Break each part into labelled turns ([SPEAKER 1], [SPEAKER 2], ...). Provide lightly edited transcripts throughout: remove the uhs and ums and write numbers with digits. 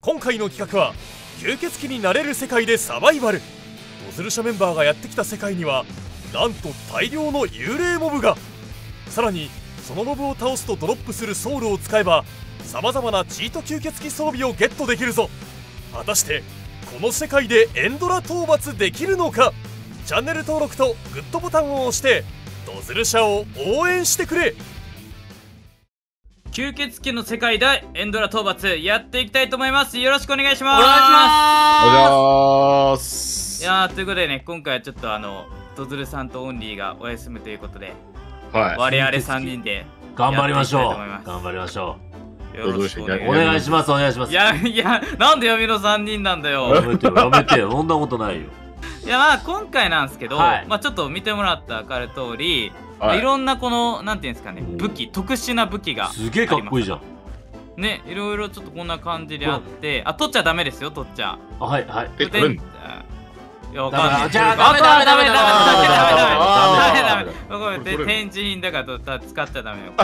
[SPEAKER 1] 今回の企画は吸血鬼になれる世界でサバイバル。ドズル社メンバーがやってきた世界にはなんと大量の幽霊モブが。さらにそのモブを倒すとドロップするソウルを使えばさまざまなチート吸血鬼装備をゲットできるぞ。果たしてこの世界でエンドラ討伐できるのか。チャンネル登録とグッドボタンを押してドズル社を応援してくれ。
[SPEAKER 2] 吸血鬼の世界でエンドラ討伐やっていきたいと思います。よろしくお願いします。
[SPEAKER 3] お願いします。
[SPEAKER 2] いやー、ということでね、今回はちょっとドズルさんとオンリーがお休みということで、
[SPEAKER 3] はい、
[SPEAKER 2] 我々3人で
[SPEAKER 4] 頑張りましょう。
[SPEAKER 2] 頑
[SPEAKER 4] 張りましょ
[SPEAKER 2] う。よろしくお願
[SPEAKER 4] いします。お願いします。
[SPEAKER 2] いや、なんで闇の3人なんだよ。
[SPEAKER 4] やめてよ、そんなことないよ。
[SPEAKER 2] いや、まあ今回なんですけど、
[SPEAKER 4] はい、
[SPEAKER 2] まあちょっと見てもらったら分かる通り、
[SPEAKER 3] はい、
[SPEAKER 2] いろんなこのなんていうんですかね、武器、特殊な武器が
[SPEAKER 4] すげえかっこいいじゃん
[SPEAKER 2] ね。いろいろちょっとこんな感じであって、あ、取っちゃダメですよ、取っちゃ。
[SPEAKER 4] はいはい。
[SPEAKER 3] 取るん？
[SPEAKER 2] いや、わかんない。
[SPEAKER 4] じゃあダメ。
[SPEAKER 2] ごめん、展示品だから使っちゃダメよ。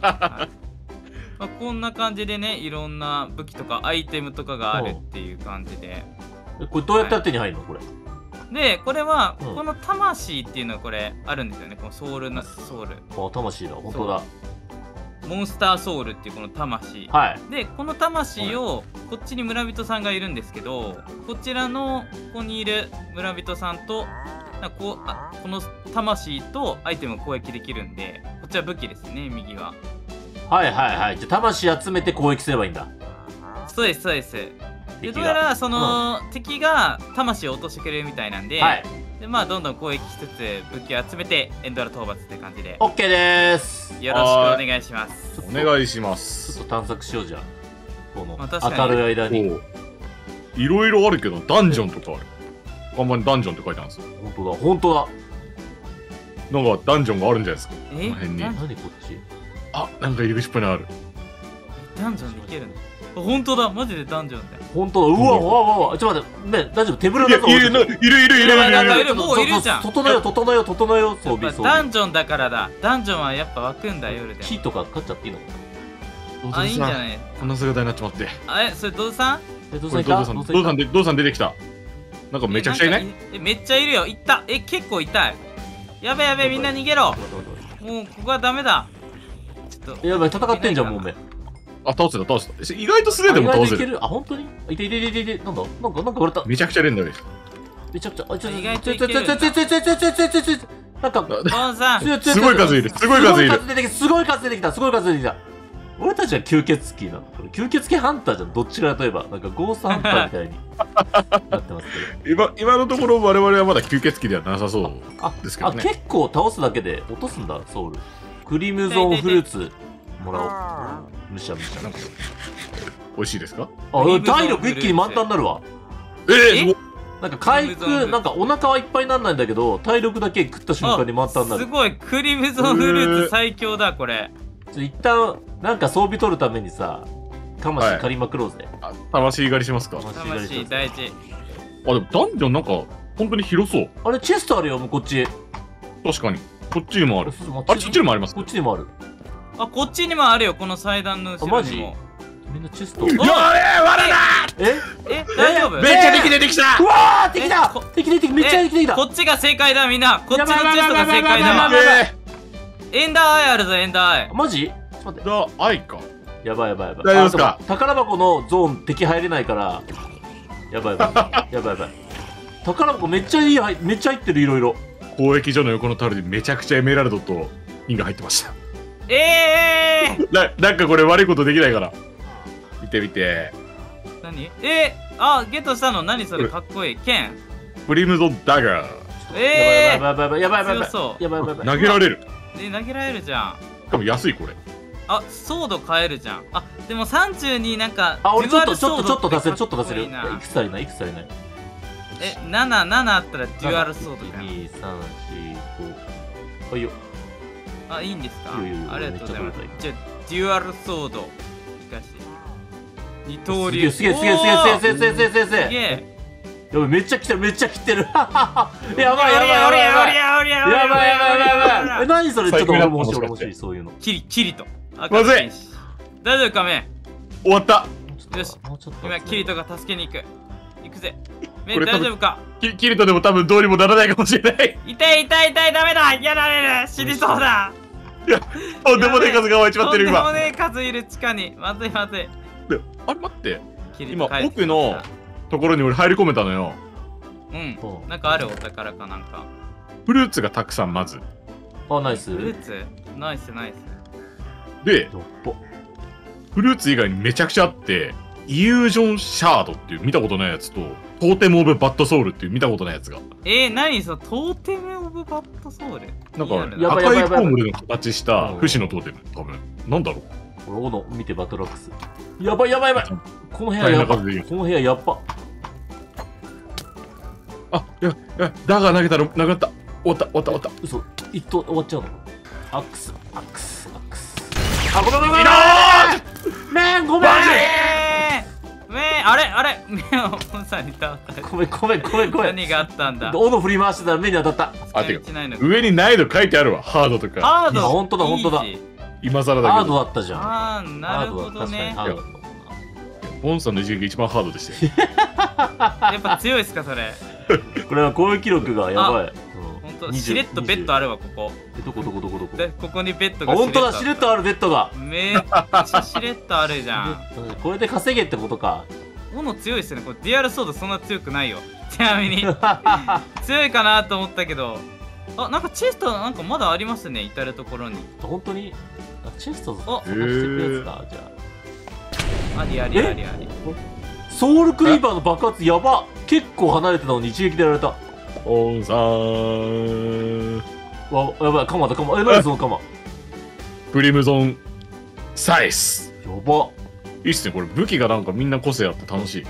[SPEAKER 2] こんな感じでね、いろんな武器とかアイテムとかがあるっていう感じで。
[SPEAKER 4] これどうやったら手に入るのこれ？
[SPEAKER 2] で、これはこの魂っていうのがこれあるんですよね。このソウル。
[SPEAKER 4] あ、魂だ、本当だ。
[SPEAKER 2] モンスターソウルっていうこの魂。
[SPEAKER 4] はい。
[SPEAKER 2] で、この魂をこっちに村人さんがいるんですけど、こちらのここにいる村人さんとこの魂とアイテムを攻撃できるんで、こっちは武器ですね、右は。
[SPEAKER 4] はいはいはい。じゃあ魂集めて攻撃すればいいんだ。
[SPEAKER 2] そうですそうです。で、どうやらその、敵が魂を落としてくれるみたいなんで、
[SPEAKER 4] はい、
[SPEAKER 2] でまあどんどん攻撃しつつ武器を集めてエンドラ討伐って感じで
[SPEAKER 4] OK でーす。
[SPEAKER 2] よろしくお願いします。
[SPEAKER 3] お願いします。
[SPEAKER 4] ちょっと探索しようじゃん。この
[SPEAKER 2] 当
[SPEAKER 4] たる間に
[SPEAKER 3] いろいろあるけどダンジョンとかある。看板にダンジョンって書いてあるんですよ。
[SPEAKER 4] 本当だ。
[SPEAKER 3] なんかダンジョンがあるんじゃないですか。この辺に。
[SPEAKER 4] 何こっち？
[SPEAKER 3] あ、なんか入り口っぽいのある。
[SPEAKER 2] ダンジョンでいけるの？本当だ、マジでダンジョンだよ。
[SPEAKER 4] 本当だ。うわ、ちょっと待って、ね、大丈夫？手ぶらだぞ。
[SPEAKER 3] いる。
[SPEAKER 2] もういるじゃん。
[SPEAKER 4] 整えよ装備。
[SPEAKER 2] ダンジョンだからだ。ダンジョンはやっぱ湧くんだ、夜で。
[SPEAKER 4] 木とか買っちゃっていいのか
[SPEAKER 2] な？あ、いいんじゃない？
[SPEAKER 3] こんな姿になっちまって。
[SPEAKER 2] あれ、それドズさん？
[SPEAKER 3] ドズさん出てきた。なんかめちゃくちゃいない？
[SPEAKER 2] めっちゃいるよ。いった。結構痛い。やべ、みんな逃げろ。もうここはダメだ。
[SPEAKER 4] ちょっとやばい、戦ってんじゃん、もうめ。
[SPEAKER 3] あ、倒せた。意外と素手でも倒せる。
[SPEAKER 4] あ、本当に？いて。なんだなんか割れた。
[SPEAKER 3] めちゃくちゃ連打です。
[SPEAKER 4] めちゃくちゃ、
[SPEAKER 2] 意外といけるんだ。
[SPEAKER 4] なんか、
[SPEAKER 3] すごい数いる。すごい数出てきた。
[SPEAKER 4] 俺たちは吸血鬼なの？吸血鬼ハンターじゃん。どっちかといえば、なんかゴーストハンターみたいになってますけど。
[SPEAKER 3] 今のところ我々はまだ吸血鬼ではなさそうですけどね。
[SPEAKER 4] 結構倒すだけで落とすんだ、ソウル。クリムゾンフルーツもらおう。むしゃ。
[SPEAKER 3] なんか美味しいですか？
[SPEAKER 4] あ、体力一気に満タンになるわ。なんか回復、なんかお腹はいっぱいになんないんだけど、体力だけ食った瞬間に満タンになる。
[SPEAKER 2] すごい、クリムゾンフルーツ最強だ、これ。
[SPEAKER 4] 一旦、なんか装備取るためにさ、魂借りまくろうぜ。
[SPEAKER 3] 魂狩りしますか？
[SPEAKER 2] 魂大事。
[SPEAKER 3] あ、でもダンジョンなんか、本当に広そう。
[SPEAKER 4] あれ、チェストあるよ、もうこっち。
[SPEAKER 3] 確かに。こっちにもある。あれ、そっちにもあります。
[SPEAKER 4] こっちにもある。
[SPEAKER 2] あ、こっちにもあるよ、この祭壇の後ろにも。
[SPEAKER 4] みんなチェスト。
[SPEAKER 3] やべえ、割れ
[SPEAKER 2] 大丈夫？
[SPEAKER 3] めっちゃ敵出てきた。
[SPEAKER 4] うわー、敵だ。敵、めっちゃ敵できた。
[SPEAKER 2] こっちが正解だ、みんな。こっちのチェストが正解だわ。エンダーアイあるぞ、エンダーアイ。
[SPEAKER 4] マジ？ちょっと待って。
[SPEAKER 3] アイか。
[SPEAKER 4] やばい。
[SPEAKER 3] 大丈夫ですか？
[SPEAKER 4] 宝箱のゾーン敵入れないから。やばい。宝箱めっちゃ入ってる、いろいろ。
[SPEAKER 3] 交易所の横のタオルにめちゃくちゃエメラルドと銀が入ってました。なんかこれ悪いことできないから。見て。
[SPEAKER 2] 何？あ、ゲットしたの？何それ、かっこいい。剣。
[SPEAKER 3] プリムゾンダガー。
[SPEAKER 4] やばい。
[SPEAKER 3] 投げられる。
[SPEAKER 2] 投げられるじゃん。
[SPEAKER 3] しかも安いこれ。
[SPEAKER 2] あ、ソード買えるじゃん。あ、でも30になんか。
[SPEAKER 4] あ、俺ちょっと出せる。いくつ足りない？
[SPEAKER 2] 7あったらデュアルソードじゃん。
[SPEAKER 4] 2、3、4、5。あ、いいよ。
[SPEAKER 2] あ、いいんですか？
[SPEAKER 4] あ
[SPEAKER 2] りがとうございます。じゃあデュアルソード。二刀流。
[SPEAKER 4] すげえ。やばい、めっちゃ来てる。やばい。何それ？ちょっと俺も欲しい、そういうの。
[SPEAKER 2] キリと。
[SPEAKER 3] まずい。
[SPEAKER 2] 大丈夫かめ？
[SPEAKER 3] 終わった。
[SPEAKER 2] よし、
[SPEAKER 4] もうちょっと
[SPEAKER 2] 今キリトが助けに行く。行くぜ。
[SPEAKER 3] これ多分
[SPEAKER 2] 大丈夫か？
[SPEAKER 3] キリトでも多分どうにもならないかもしれない。
[SPEAKER 2] 痛い痛い痛い、ダメだ、やられる、死にそうだ。
[SPEAKER 3] とんでもねえ数が湧いちまってる今。
[SPEAKER 2] とんでもねえ数いる地下に。まずいまずい。
[SPEAKER 3] あれ待って、
[SPEAKER 2] キリ
[SPEAKER 3] 今
[SPEAKER 2] ト帰ってき
[SPEAKER 3] 奥のところに俺入り込めたのよ。
[SPEAKER 2] うん。
[SPEAKER 4] うん
[SPEAKER 2] なんかある、お宝かなんか。
[SPEAKER 3] フルーツがたくさんまず。
[SPEAKER 4] あ、ナイス。
[SPEAKER 2] フルーツナイスナイス。
[SPEAKER 3] で、
[SPEAKER 4] どっぽ。
[SPEAKER 3] フルーツ以外にめちゃくちゃあって、イリュージョンシャードっていう見たことないやつと、トーテムオブバッドソウルっていう見たことないやつが。
[SPEAKER 2] 何そのトーテムオブバッドソウル？
[SPEAKER 3] なん
[SPEAKER 2] リアル
[SPEAKER 3] か、
[SPEAKER 4] やばい
[SPEAKER 3] 赤いコウモリの形した不死のトーテム。多分。なんだろう。
[SPEAKER 4] これ、斧見てバトルアックス。やばいやばいやばい。この部屋
[SPEAKER 3] 大変
[SPEAKER 4] やばい。
[SPEAKER 3] な数でいいよ。
[SPEAKER 4] この部屋やっば。
[SPEAKER 3] あ、いや、だが投げたらなくなった。終わった、終わった、終わった。
[SPEAKER 4] 嘘。一投終わっちゃうの？アックス、アックス、アックス。あ、ごめんごめんごめん。めんごめん。
[SPEAKER 2] あれ目を本さんに倒された。
[SPEAKER 4] ごめんごめんごめんごめん。
[SPEAKER 2] 何があったんだ？
[SPEAKER 4] 斧振り回してたら目に当たった。
[SPEAKER 3] あ、てか、
[SPEAKER 2] 使い道ないのか
[SPEAKER 3] 上に難易度書いてあるわ。ハードとか。
[SPEAKER 2] ハード。
[SPEAKER 4] いやほんとだほんとだ
[SPEAKER 2] イージー。
[SPEAKER 3] 今更だ
[SPEAKER 4] ハー
[SPEAKER 3] けど。
[SPEAKER 4] ドだったじゃん。
[SPEAKER 2] あー、なるほどね。
[SPEAKER 4] ハードだった
[SPEAKER 3] ボンさんの一撃が一番ハードでしたよ。
[SPEAKER 2] やっぱ強いっすかそれ？
[SPEAKER 4] これは攻撃力がやばい。
[SPEAKER 2] ほんと、しれっとベッドあるわ、ここ。
[SPEAKER 4] どこどこどこどこ。
[SPEAKER 2] で、ここにベッド
[SPEAKER 4] あ、
[SPEAKER 2] が
[SPEAKER 4] ほんとだ、しれっとあるベッドが。
[SPEAKER 2] めっちゃしれっとあるじゃん。
[SPEAKER 4] これで稼げってことか。
[SPEAKER 2] 斧強いっすね。これディアルソードそんな強くないよ。ちなみに。強いかなと思ったけど。あ、なんかチェストなんかまだありますね。至るところに。
[SPEAKER 4] 本当にチェスト
[SPEAKER 2] お
[SPEAKER 4] 探してくやつか、じゃ
[SPEAKER 2] ありありありあり。
[SPEAKER 4] あ。ソウルクリーバーの爆発やば。結構離れてたのに一撃でやられた。
[SPEAKER 3] ボンさん。
[SPEAKER 4] わ、やばい、カマだ、カマ。何そのカマ。
[SPEAKER 3] クリムゾンサイス。
[SPEAKER 4] やば。
[SPEAKER 3] いいっすね、これ武器がなんかみんな個性あって楽しい。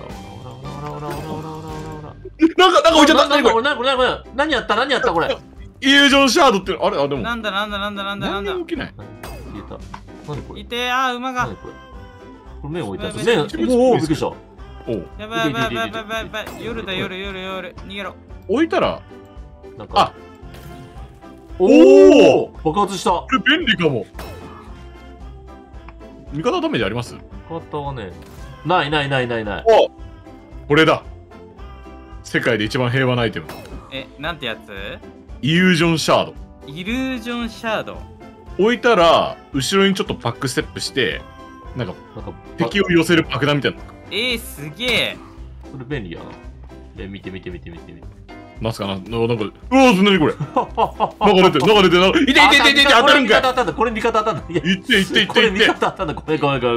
[SPEAKER 3] なんか置いちゃった。何これ。
[SPEAKER 4] 何やったこれ。
[SPEAKER 3] イリュージョンシャードって、あれ、あ、でも。
[SPEAKER 2] なんだ
[SPEAKER 3] 何にも起きない。
[SPEAKER 4] 消えた。何これ。
[SPEAKER 2] いてあー、馬が。
[SPEAKER 4] 何これ。これ麺置いてある。
[SPEAKER 2] 麺
[SPEAKER 4] 麺、おお、びっくりした。
[SPEAKER 3] おう。
[SPEAKER 2] やばいやばいやばいやばいやばい。夜だ夜。逃げろ。
[SPEAKER 3] 置いたら、
[SPEAKER 4] なんか。
[SPEAKER 3] あ、
[SPEAKER 4] おお爆発した。
[SPEAKER 3] これ便利かも。味方ダメージあります？
[SPEAKER 4] 方はね、ない。
[SPEAKER 3] お、これだ。世界で一番平和なアイテム。
[SPEAKER 2] なんてやつ？
[SPEAKER 3] イリュージョンシャード。
[SPEAKER 2] イルージョンシャード。
[SPEAKER 3] 置いたら、後ろにちょっとバックステップして、なんか敵を寄せる爆弾みたいな。
[SPEAKER 2] すげえ。
[SPEAKER 4] それ便利やな。見て。
[SPEAKER 3] なんすかな、なんか、うわー、何これ。中出て、いて、当たるんかい。
[SPEAKER 4] これ味方当たんだ。
[SPEAKER 3] いって。
[SPEAKER 4] これ味方当たんだ。ごめん。これ。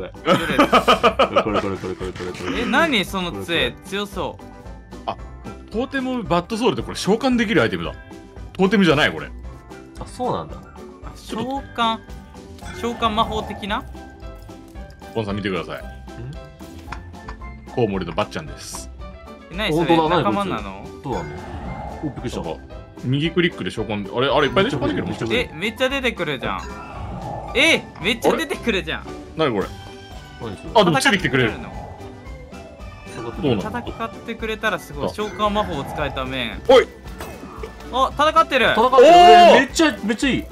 [SPEAKER 2] 何その杖、強そう。
[SPEAKER 3] トーテムバッドソウルってこれ召喚できるアイテムだ。トーテムじゃないこれ。
[SPEAKER 4] あ、そうなんだ。
[SPEAKER 2] 召喚魔法的な？
[SPEAKER 3] ポンさん見てください。コウモリのバッちゃんです。
[SPEAKER 2] 何それ、仲間なの？
[SPEAKER 4] どうなの？お、びっくりした。
[SPEAKER 3] 右クリックで召喚、あれいっぱい召喚できるもん。
[SPEAKER 2] めっちゃ出てくるじゃん。めっちゃ出てくるじゃん。
[SPEAKER 3] 何これ。あ、でもついてきてくれる。
[SPEAKER 2] 戦ってくれたらすごい。召喚魔法を使えた面。
[SPEAKER 3] おい。
[SPEAKER 2] あ、戦ってる。
[SPEAKER 4] めっちゃいい。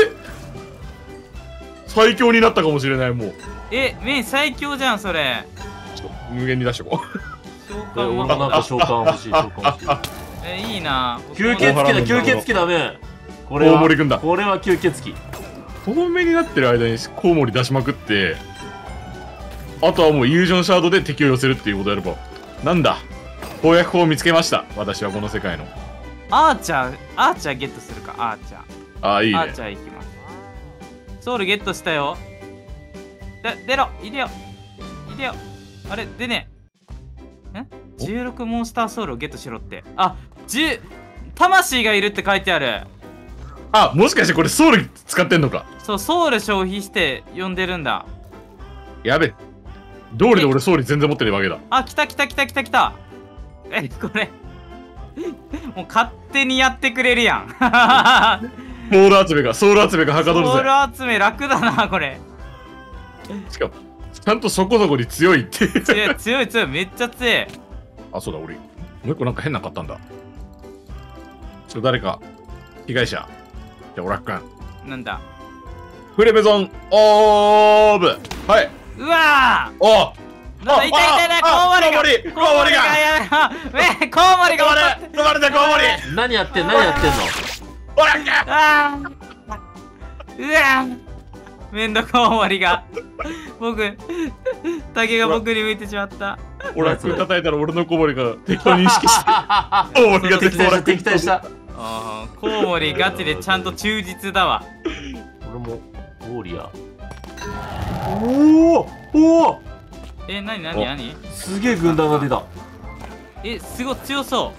[SPEAKER 3] 最強になったかもしれないもう。
[SPEAKER 2] 面最強じゃんそれ。
[SPEAKER 3] 無限に出してこう。
[SPEAKER 2] 召喚魔法。
[SPEAKER 4] なんか召喚欲しい。
[SPEAKER 2] いいな。
[SPEAKER 4] 吸血鬼だね。これ
[SPEAKER 3] コウモリくんだ。
[SPEAKER 4] これは吸血鬼。
[SPEAKER 3] 透明になってる間にコウモリ出しまくって、あとはもうイリュージョンシャードで敵を寄せるっていうことやれば、なんだ、攻略法を見つけました。私はこの世界の。
[SPEAKER 2] アーチャーゲットするか、アーチャー。
[SPEAKER 3] あ、いいね。
[SPEAKER 2] アーチャー行きます。ソウルゲットしたよ。出ろ、いでよ。あれ、でね。16モンスターソウルをゲットしろって。魂がいるって書いてある。
[SPEAKER 3] あ、もしかしてこれソウル使ってんのか。
[SPEAKER 2] そう、ソウル消費して呼んでるんだ。
[SPEAKER 3] やべ。道理で俺ソウル全然持ってるわけだ。
[SPEAKER 2] 来た。これ。もう勝手にやってくれるやん。
[SPEAKER 3] ソウル集めがはかどるぜ。
[SPEAKER 2] ソウル集め楽だな、これ。
[SPEAKER 3] しかも、ちゃんとそこそこに強いって。
[SPEAKER 2] 強い、めっちゃ強い。
[SPEAKER 3] あ、そうだ、俺、もう一個なんか変なの買ったんだ。誰か、被害者。じゃあ、オラックン。
[SPEAKER 2] なんだ。
[SPEAKER 3] フレメゾンオーブ。はい。
[SPEAKER 2] うわー。
[SPEAKER 3] お
[SPEAKER 2] なんだ、痛い痛い痛い、コウモリが。
[SPEAKER 3] コウモリが
[SPEAKER 2] やめろ。コウモリが。
[SPEAKER 3] 止まれたコウモリ。
[SPEAKER 4] 何やってんの？
[SPEAKER 3] ほら
[SPEAKER 2] あーうわめんどコウモリが竹が僕に向いてしまった。
[SPEAKER 3] 俺は叩いたら俺のコウモリが敵と認識してコウモリが
[SPEAKER 4] 敵対した。
[SPEAKER 2] コウモリガチでちゃんと忠実だわ。
[SPEAKER 4] 俺もウォーリア。おお。
[SPEAKER 2] なに
[SPEAKER 4] すげえ軍団が出た。
[SPEAKER 2] すごい強そう。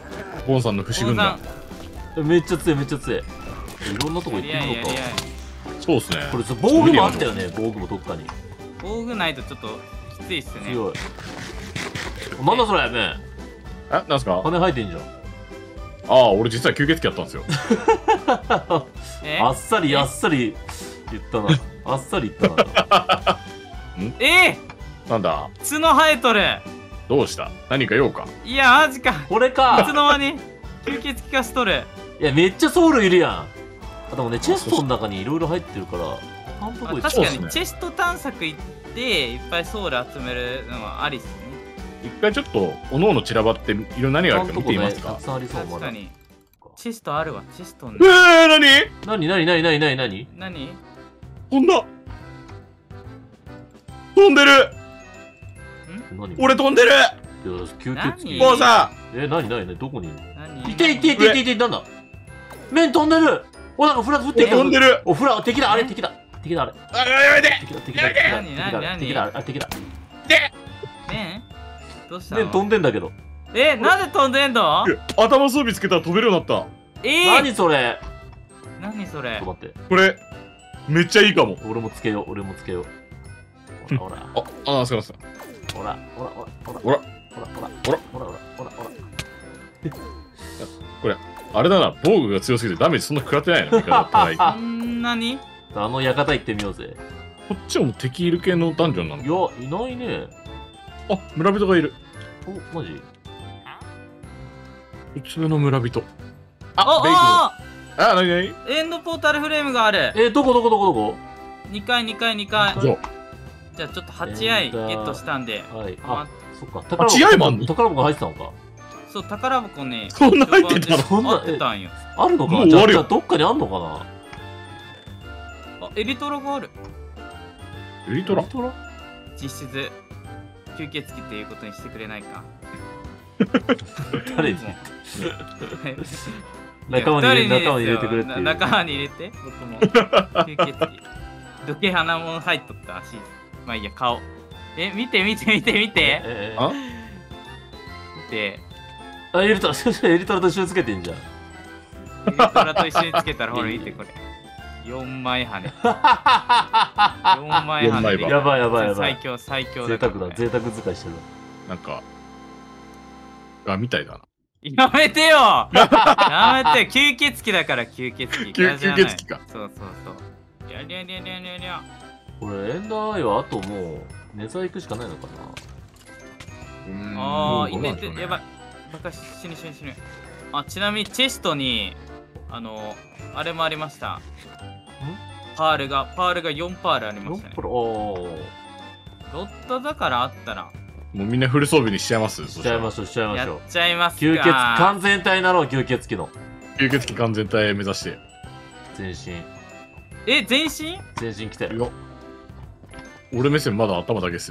[SPEAKER 3] ゴンさんの不思軍団。
[SPEAKER 4] めっちゃ強い。いろんなとこ行ってみようか。
[SPEAKER 3] そうっすね。
[SPEAKER 4] これ防具もあったよね。防具もどっかに。
[SPEAKER 2] 防具ないとちょっときついっすね。
[SPEAKER 4] 強い。なんだそれ、ね
[SPEAKER 3] え、なんすか？
[SPEAKER 4] 羽生えてんじゃん。
[SPEAKER 3] 俺実は吸血鬼やったんですよ。
[SPEAKER 4] あっさり言ったな。あっさり言ったな。
[SPEAKER 3] なんだ？
[SPEAKER 2] 角生えとる。
[SPEAKER 3] どうした？何か用か？
[SPEAKER 2] いや、マジか。
[SPEAKER 4] これか。
[SPEAKER 2] いつの間に吸血鬼化しとる。
[SPEAKER 4] いや、めっちゃソウルいるやん。あともね、チェストの中にいろいろ入ってるから、
[SPEAKER 2] 確かにチェスト探索行っていっぱいソウル集めるのはありっすね。
[SPEAKER 3] 一回ちょっとおのおの散らばっていろんな何があるか見てみますか？
[SPEAKER 2] 確かに。チェストあるわ、チェストに。
[SPEAKER 4] 何
[SPEAKER 3] 飛んだ。飛んでる。俺飛んでる。
[SPEAKER 4] 吸血鬼。
[SPEAKER 3] もうさ。
[SPEAKER 4] 何どこにいるの？いて、なんだ？面飛んでる。なんかフラッグ降ってきた。
[SPEAKER 3] 飛んでる。
[SPEAKER 4] 敵だ、あれ。敵だ。
[SPEAKER 3] やめて。
[SPEAKER 4] 敵だ。
[SPEAKER 2] 面どうした
[SPEAKER 4] の？面飛んでんだけど。
[SPEAKER 2] なんで飛んでんの？
[SPEAKER 3] 頭装備つけたら飛べるようになった。
[SPEAKER 2] 何
[SPEAKER 4] それ？
[SPEAKER 2] ちょっと
[SPEAKER 4] 待って。
[SPEAKER 3] これめっちゃいいかも。
[SPEAKER 4] 俺もつけよう。ほら。
[SPEAKER 3] すいません。
[SPEAKER 4] ほら。
[SPEAKER 3] これあれだな、防具が強すぎてダメージそんな食らってないな。
[SPEAKER 2] そんなに？
[SPEAKER 4] 館行ってみようぜ。
[SPEAKER 3] こっちも敵いる系のダンジョンなんだ。
[SPEAKER 4] いや、いないね。
[SPEAKER 3] 村人がいる。
[SPEAKER 4] マジ？
[SPEAKER 3] 普通の村人。何
[SPEAKER 2] エンドポータルフレームがある。
[SPEAKER 4] どこ？
[SPEAKER 2] 2階。じゃあちょっと8愛ゲットしたんで。
[SPEAKER 4] そっか。
[SPEAKER 3] 8愛もあんの？
[SPEAKER 4] 宝箱入ってたのか。
[SPEAKER 2] そう、宝箱ね。
[SPEAKER 3] そんな入ってたの？
[SPEAKER 2] そんな入ってたんよ。
[SPEAKER 4] あるのか？じゃあどっかにあんのかな？
[SPEAKER 2] エリトラがある。
[SPEAKER 3] エリトラ？
[SPEAKER 2] 実質吸血鬼っていうことにしてくれないか。
[SPEAKER 4] 誰に？仲間に入れてくれって。
[SPEAKER 2] 仲間に入れて、僕も吸血鬼。どけ鼻も入っとったらしい。まあいいや、顔。見て。見て。
[SPEAKER 4] エリトラと一緒につけてんじゃん。
[SPEAKER 2] エリトラと一緒につけたらほら見てこれ。4枚羽。4枚羽で。
[SPEAKER 4] やばい。
[SPEAKER 2] 最強
[SPEAKER 4] 贅沢使いしてる。
[SPEAKER 3] なんかみたいだな。
[SPEAKER 2] やめてよ。吸血鬼だから吸血鬼。
[SPEAKER 3] 吸血鬼か。
[SPEAKER 2] そう。やりゃ。
[SPEAKER 4] これエンダーアイはあともうネザー行くしかないのかな。
[SPEAKER 2] 入れて、やばい。バカ死ぬ。ちなみにチェストにあれもありました。パールが4パールありましたね。ロットだからあったら
[SPEAKER 3] もうみんなフル装備にしちゃいます？
[SPEAKER 4] しちゃいましょう。
[SPEAKER 2] やっちゃいますか。
[SPEAKER 4] 吸血完全体になろう。吸血鬼
[SPEAKER 3] 完全体目指して。
[SPEAKER 4] 全身来て。
[SPEAKER 3] 俺目線まだ頭だけですよ。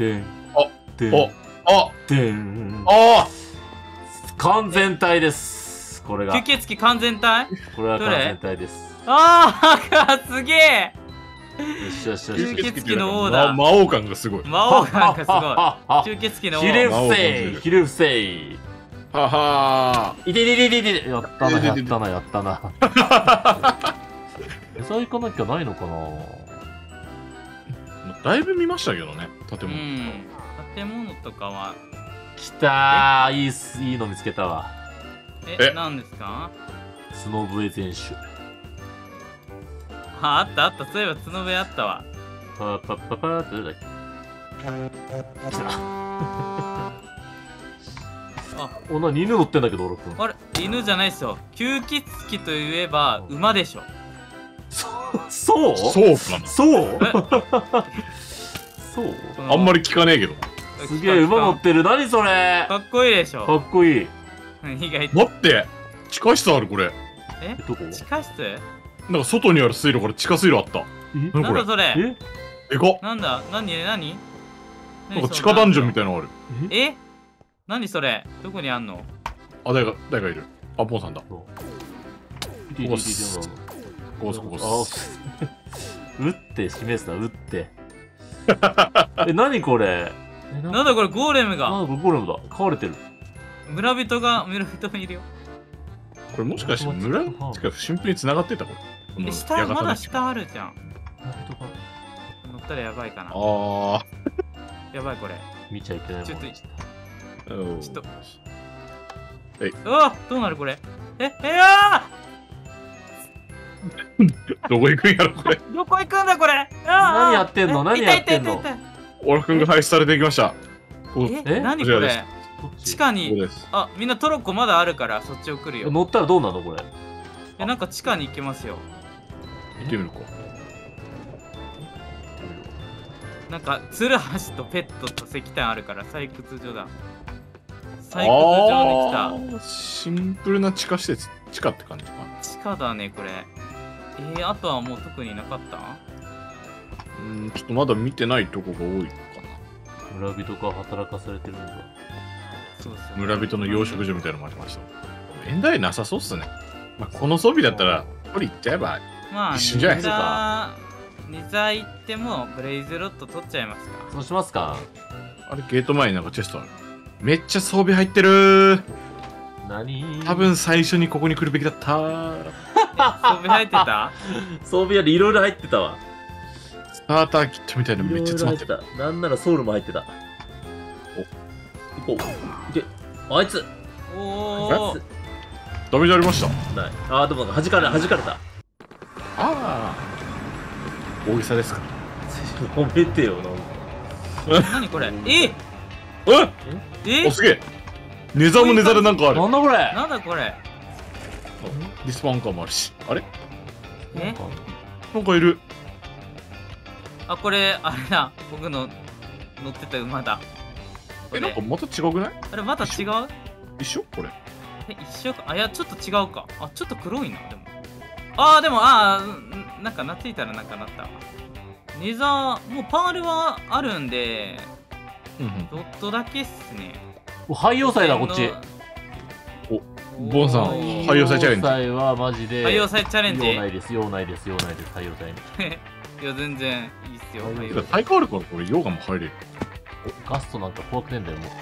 [SPEAKER 4] 完全体です。これが
[SPEAKER 2] 吸血鬼完全体？
[SPEAKER 4] これは完全体です。
[SPEAKER 2] すげえ。吸血鬼の王だ。
[SPEAKER 3] 魔王感がすごい。
[SPEAKER 2] 吸血鬼の王。
[SPEAKER 4] ひれ伏せ。
[SPEAKER 3] ははい
[SPEAKER 4] て。やったな。餌行かなきゃないのかな。
[SPEAKER 3] だいぶ見ましたけどね、
[SPEAKER 2] 建物とかは。
[SPEAKER 4] きたー、いいの見つけたわ。
[SPEAKER 2] 何ですか？
[SPEAKER 4] 角笛全種。
[SPEAKER 2] あった。そういえば角笛あったわ。
[SPEAKER 4] パってどれだっけ？犬乗ってんだけど、俺。
[SPEAKER 2] あれ、犬じゃないっすよ。吸血鬼といえば馬でしょ。
[SPEAKER 3] そう
[SPEAKER 4] そう
[SPEAKER 3] あんまり聞かねえけど。
[SPEAKER 4] すげえ、馬乗ってる。何それ。
[SPEAKER 2] かっこいいでし
[SPEAKER 4] か
[SPEAKER 2] ょ。
[SPEAKER 4] っこいい。
[SPEAKER 2] 意外と。
[SPEAKER 3] 待って、地下室あるこれ。
[SPEAKER 4] どこ？
[SPEAKER 2] 地下室？
[SPEAKER 3] なんか外にある水路から地下水路あった。何これ
[SPEAKER 2] なんだそれ。
[SPEAKER 3] でかっ。
[SPEAKER 2] なんだ何
[SPEAKER 3] なんか地下ダンジョンみたいなのある。
[SPEAKER 2] え？何それ？どこにあんの？
[SPEAKER 3] あ、誰かいる。あ、ポンさんだ。ここっ
[SPEAKER 4] す。
[SPEAKER 3] す。ここっす、ここっす。
[SPEAKER 4] 打って示すな、打って。何これ。
[SPEAKER 2] なんだこれ、ゴーレムが。
[SPEAKER 4] ゴーレムだ。飼われてる。
[SPEAKER 2] 村人もいるよ。
[SPEAKER 3] これもしかして村シンプルに繋がってたこれ。
[SPEAKER 2] 下、まだ下あるじゃん。
[SPEAKER 4] 村人が
[SPEAKER 2] 乗ったらやばいかな。
[SPEAKER 3] あ
[SPEAKER 2] やばいこれ。
[SPEAKER 4] 見ちゃいけないもん。
[SPEAKER 2] ちょっと。
[SPEAKER 3] えい。
[SPEAKER 2] うわ、どうなるこれ。あ
[SPEAKER 3] どこ行くんやろこれ。
[SPEAKER 2] どこ行くんだこれ。
[SPEAKER 4] 何やってんの？何やってんの？
[SPEAKER 3] オラくんが廃止されていきました。
[SPEAKER 2] 何これ。地下に。あ、みんなトロッコまだあるからそっち送るよ。
[SPEAKER 4] 乗ったらどうなのこれ。
[SPEAKER 2] なんか地下に行けますよ。
[SPEAKER 3] 行ってみるか。
[SPEAKER 2] なんかツルハシとペットと石炭あるから採掘場だ。採掘場に来た。
[SPEAKER 3] シンプルな地下施設。地下って感じかな。
[SPEAKER 2] 地下だねこれ。あとはもう特になかった？
[SPEAKER 3] ちょっとまだ見てないとこが多いかな。
[SPEAKER 4] 村人が働かされてるんだ。
[SPEAKER 2] そう
[SPEAKER 3] 村人の養殖所みたいなのもありました。縁台なさそうっすね。まあ、この装備だったら、これ行っちゃえば一瞬じゃないですか。
[SPEAKER 2] ニザ行ってもブレイズロット取っちゃいますか。
[SPEAKER 4] そうしますか。
[SPEAKER 3] あれ、ゲート前になんかチェストある。めっちゃ装備入ってる。多分最初にここに来るべきだった。
[SPEAKER 2] 装備入ってた？
[SPEAKER 4] 装備屋でいろいろ入ってたわ。
[SPEAKER 3] スターターキットみたいなのめっちゃ詰まってた。
[SPEAKER 4] なんならソウルも入ってた。お、行こう。いけ、あいつ。
[SPEAKER 2] おお。
[SPEAKER 3] ダメージありました。
[SPEAKER 4] ない。ああ、でも弾かれた。
[SPEAKER 3] ああ。大げさですか。
[SPEAKER 4] 褒めてよ、なんか。
[SPEAKER 2] 何これ？
[SPEAKER 3] お、すげえ。ネザもネザでなんかある。
[SPEAKER 4] なんだこれ。
[SPEAKER 2] なんだこれ。
[SPEAKER 3] リスパンカーもあるし。あれ？
[SPEAKER 2] なん
[SPEAKER 3] かいる。
[SPEAKER 2] あ、これあれだ。僕の乗ってた馬だ。
[SPEAKER 3] なんかまた違くない？
[SPEAKER 2] あれまた違う？
[SPEAKER 3] 一緒？これ。
[SPEAKER 2] 一緒か。あ、いやちょっと違うか。あ、ちょっと黒いなでも。でもなんか懐いたらなんかなった。ネザーもうパールはあるんで、ドットだけっすね。
[SPEAKER 4] 廃要塞だこっち。
[SPEAKER 3] ボンさん、廃要塞チャレンジ。
[SPEAKER 4] 廃要塞はマジで。
[SPEAKER 2] 廃要塞チャレンジ。
[SPEAKER 4] 用ないです、廃要塞に。
[SPEAKER 2] いや、全然いいっすよ。
[SPEAKER 3] 大会あるからこれ、溶岩も入れる。
[SPEAKER 4] ガストなんか怖くねえんだよ、も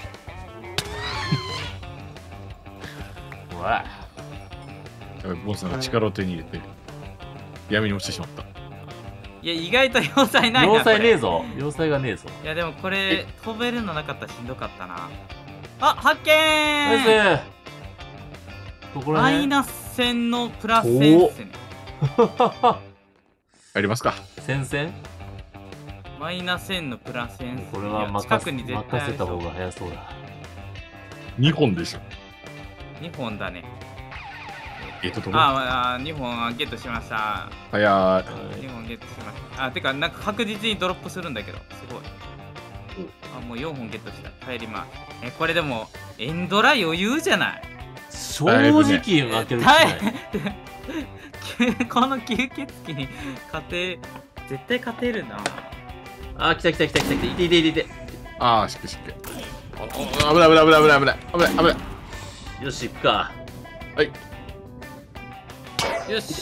[SPEAKER 4] う。うわ
[SPEAKER 3] ボンさんが力を手に入れて、闇に落ちてしまった。
[SPEAKER 2] いや、意外と要塞ないな。
[SPEAKER 4] 要塞ねえぞ。要塞がねえぞ。
[SPEAKER 2] いや、でもこれ、飛べるのなかったらしんどかったな。あ、発見
[SPEAKER 4] ナイス。
[SPEAKER 2] マイナス1000のプラス1000っすね。
[SPEAKER 3] 入りますか。
[SPEAKER 4] 戦線
[SPEAKER 2] マイナス1000のプラス1000。
[SPEAKER 4] これは任せた方が早そうだ。
[SPEAKER 3] 2本でしょ。
[SPEAKER 2] 2本だね。
[SPEAKER 3] ゲットと
[SPEAKER 2] 2本ゲットしました。
[SPEAKER 3] 早い。
[SPEAKER 2] 2本ゲットしました。てか、なんか確実にドロップするんだけど、すごい。もう4本ゲットした。帰ります。これでも、エンドラ余裕じゃない？
[SPEAKER 4] 正直負ける気ない。
[SPEAKER 2] この吸血鬼に絶対勝てるな。
[SPEAKER 4] 来た。いて。
[SPEAKER 3] しっけ。危ない。
[SPEAKER 4] よし、行くか。
[SPEAKER 3] はい。
[SPEAKER 2] よし。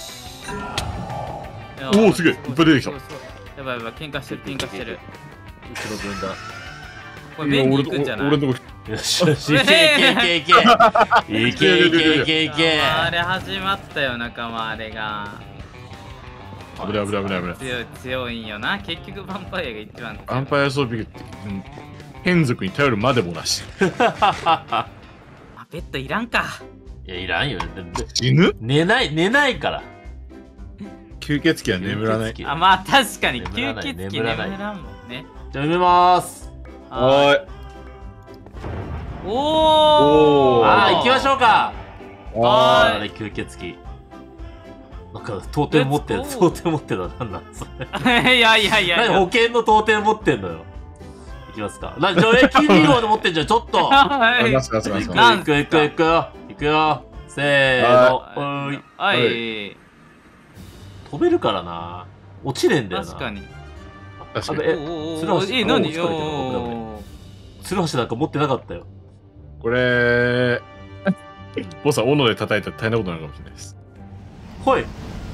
[SPEAKER 3] おお、すげえ。いっぱい出てきた。
[SPEAKER 2] やばい、喧嘩してる。
[SPEAKER 4] うちの分だ。
[SPEAKER 2] これ便利行くんじゃない？
[SPEAKER 4] よし、いけ。
[SPEAKER 2] あれ始まったよ、仲間あれが。
[SPEAKER 3] 危ない。
[SPEAKER 2] 強いんよな。結局、ヴァンパイアが一番強い。
[SPEAKER 3] ヴァンパイア装備って、変族に頼るまでもなし。
[SPEAKER 2] ペットいらんか。
[SPEAKER 4] いや、いらんよ。
[SPEAKER 3] 死ぬ？
[SPEAKER 4] 寝ないから。
[SPEAKER 3] 吸血鬼は眠らない。
[SPEAKER 2] まあ確かに吸血鬼眠らんもんね。
[SPEAKER 4] じゃあ埋めまーす。
[SPEAKER 3] はーい。
[SPEAKER 2] おー。
[SPEAKER 4] 行きましょうか。
[SPEAKER 2] は
[SPEAKER 4] ーい。吸血鬼。なんか、当店持ってる。なんなんそれ。
[SPEAKER 2] いや。
[SPEAKER 4] 何保険の当店持ってんのよ。 いきますか。金2号で持ってんじゃん、ちょっと。
[SPEAKER 2] はい
[SPEAKER 3] ますかますか。
[SPEAKER 2] なん
[SPEAKER 4] 行くよ。行くよ。せーの。
[SPEAKER 2] はい
[SPEAKER 4] 飛べるからな。落ちねえんだよな。
[SPEAKER 2] 確かに。
[SPEAKER 3] 確かに。
[SPEAKER 4] ツルハシ
[SPEAKER 2] 何
[SPEAKER 4] 疲れてるツルハシなんか持ってなかったよ。
[SPEAKER 3] これ、ボスは斧で叩いたら大変なことになるかもしれないです。
[SPEAKER 4] はい。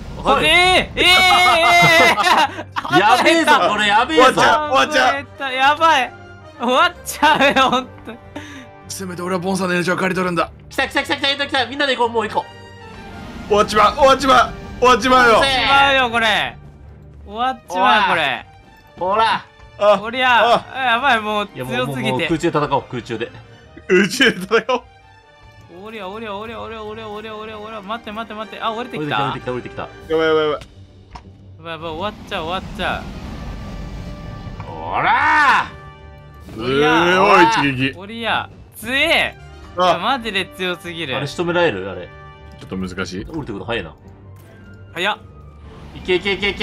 [SPEAKER 4] やべえぞ、これやべえぞ。
[SPEAKER 3] 終わっちゃう
[SPEAKER 2] やばい。終わっちゃうよ、ほんと。
[SPEAKER 3] せめて俺はボンさんの命を借り取るんだ。
[SPEAKER 4] 来た。みんなで行こう、もう行こ
[SPEAKER 3] 終わっちまうよ。
[SPEAKER 2] 終わっちまうよ、これ。終わっちまう、これ。
[SPEAKER 4] う。ほら。
[SPEAKER 2] おりゃ、やばい、もう強すぎて。
[SPEAKER 4] 空中で戦おう、空中で。
[SPEAKER 3] 宇宙で戦おう。
[SPEAKER 2] おりゃ、待って、あ、降りてきた。
[SPEAKER 4] 降りてきた。
[SPEAKER 3] やばい。
[SPEAKER 2] やばい、終わっちゃう。
[SPEAKER 4] ほら
[SPEAKER 3] おい、一撃。
[SPEAKER 2] おりゃ、強え。マジで強すぎる。
[SPEAKER 4] あれ仕留められるあれ。
[SPEAKER 3] ちょっと難しい。
[SPEAKER 4] 降りてくるの早いな。
[SPEAKER 2] 早っ。
[SPEAKER 4] いけ。
[SPEAKER 3] 大森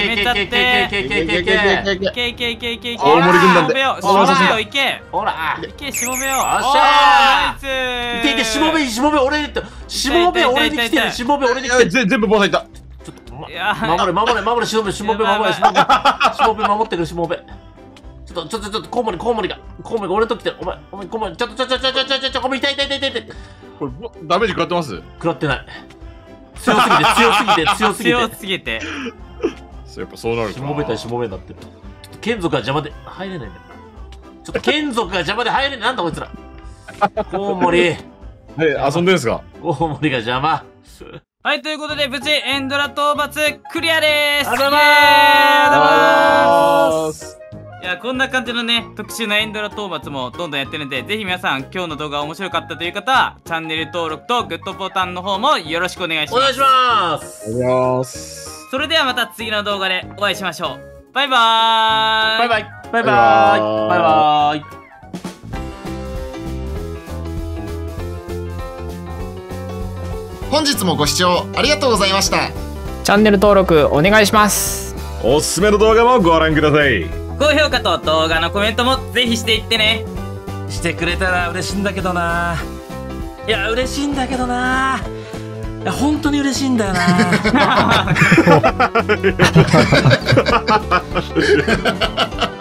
[SPEAKER 2] 軍
[SPEAKER 3] 団で。
[SPEAKER 2] いけ。
[SPEAKER 4] ほら。
[SPEAKER 2] いけ、しもべよ。
[SPEAKER 4] よっしゃ
[SPEAKER 2] ー。
[SPEAKER 4] いけ、しもべ、俺に来てる。しもべ、俺に来てる。
[SPEAKER 3] 全部ボス入った。
[SPEAKER 4] ちょっと、守れ、しもべ、しもべ守ってくる、しもべ。ちょっと、コウモリが俺と来てる。お前、コウモリ、ちょっと、コウモリ痛い。
[SPEAKER 3] これ、ダメージ食らってます？
[SPEAKER 4] 食らってない。強すぎて。
[SPEAKER 3] やっぱそうなるか。
[SPEAKER 4] しもべになってる。ちょっと眷属が邪魔で入れないんだよ。なんだこいつら。コウモリ。
[SPEAKER 3] 遊んでんすか？
[SPEAKER 4] コウモリが邪魔。
[SPEAKER 2] はい、ということで、無事、エンドラ討伐クリアでーす。
[SPEAKER 4] ありがとうございます。
[SPEAKER 2] いや、こんな感じのね、特殊なエンドラ討伐もどんどんやってるんで、ぜひ皆さん、今日の動画面白かったという方は、チャンネル登録とグッドボタンの方もよろしくお願いします。
[SPEAKER 4] お願いします。
[SPEAKER 3] お願いします。
[SPEAKER 2] それではまた次の動画でお会いしましょう。バイバーイ。
[SPEAKER 4] バイバーイ。
[SPEAKER 5] 本日もご視聴ありがとうございました。
[SPEAKER 6] チャンネル登録お願いします。
[SPEAKER 3] おすすめの動画もご覧ください。
[SPEAKER 2] 高評価と動画のコメントもぜひしていってね。
[SPEAKER 7] してくれたら嬉しいんだけどな。いや、嬉しいんだけどな。いや、本当に嬉しいんだよな。